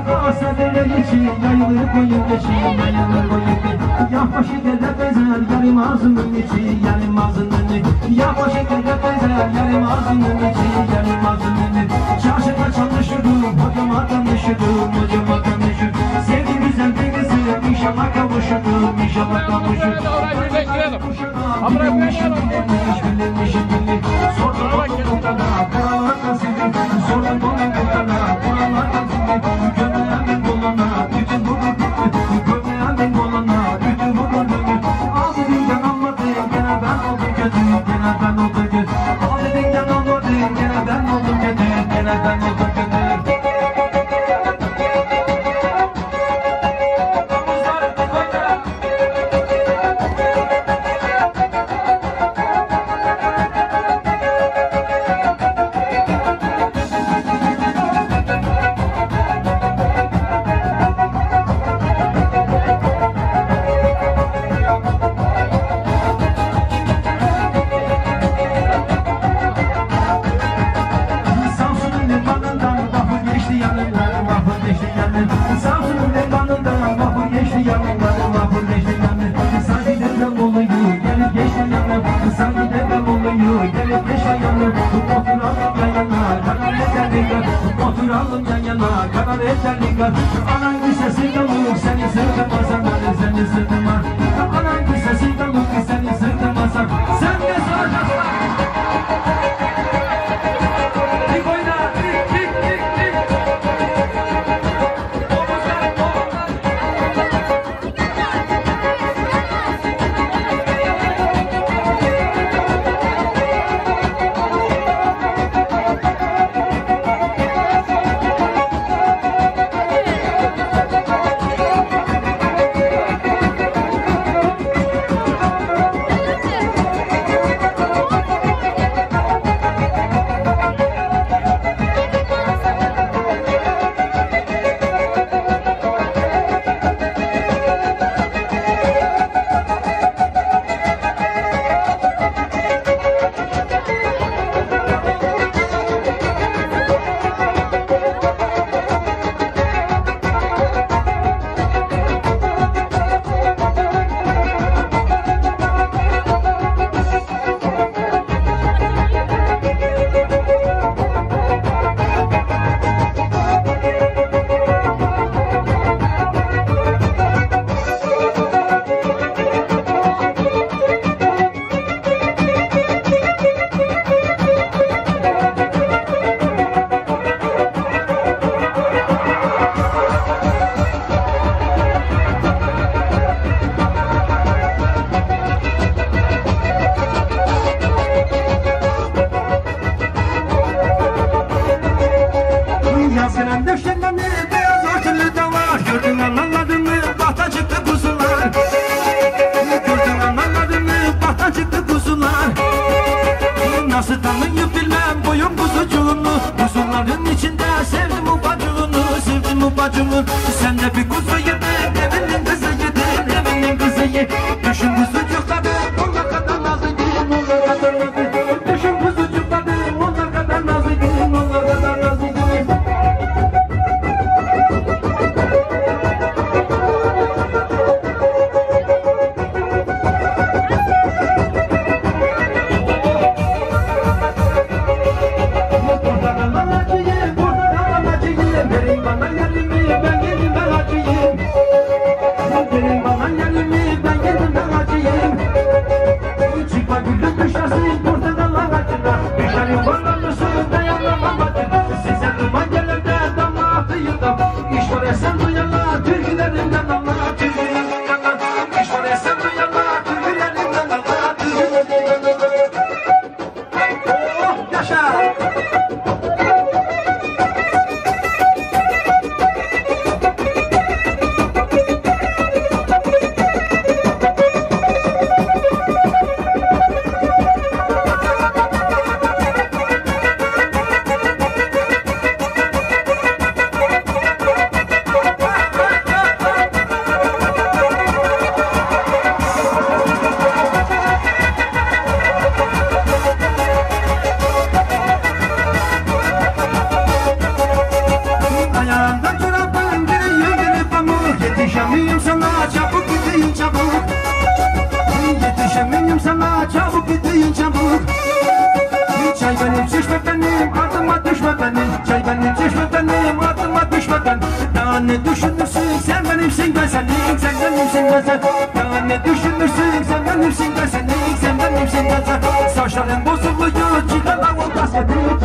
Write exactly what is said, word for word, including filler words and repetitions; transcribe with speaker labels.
Speaker 1: Asabele içi yayılır koyun geçi, yayılır koyun geçi. Yapma şekerde bezer yarım ağzının içi, yarım ağzının içi. Yapma şekerde bezer yarım ağzının içi, yarım ağzının içi. Çarşıda çalışırdım, hocama tanışırdım, hocama tanışırdım. Sevdi güzel bir kızım, inşallah kavuşurdum, inşallah kavuşurdum. Bilinmişim bilinmiş, bilinmişim bilinmiş. Sordum onun mutlaka, buralardan sildim. Sordum onun mutlaka, buralardan sildim. Gömleğimin koluna, bütün vurur gitti. Gömleğimin koluna, bütün vurur gitti. Al dediğinden almadın, gene ben oldum kötü, gene ben oldum kötü. Al dediğinden almadın, gene ben oldum kötü, gene ben oldum kötü. Oturalım yan yana, karar eterlik var. Anan güzesi kalır, seni sırtımazsan, seni sırtımaz. Anan güzesi kalır, seni sırtımazsan, sen de saracaksın. Dik oyna, dik, dik, dik, dik. Omuzlar, omuzlar. Yazgıran döşenmemli beyaz örtülü davar. Gördün anlamadın mı bahta çıktı kuzular. Gördün anlamadın mı bahta çıktı kuzular. Nasıl tanıyıp bilmem boyun kuzucuğunu. Kuzuların içinde sevdim ufacığını, sevdim ufacığını. Sen de bir kuzu yedin, evinin kızı yedin, evinin kızı yedin. Düşün kuzucukları, onlar kadar nazlıydın, onlar kadar nazlıydın. Düşün kuzucukları, onlar kadar nazlıydın, onlar kadar nazlıydın. Verin bana yerimi, ben gelin ben hacıyım. ben. Daha ne düşünürsün sen benimsin ben senin. Sen benimsin ben sen. Daha ne düşünürsün sen benimsin ben senin. Sen benimsin ben sen. Saçların bozuluyor çıkan da olmaz.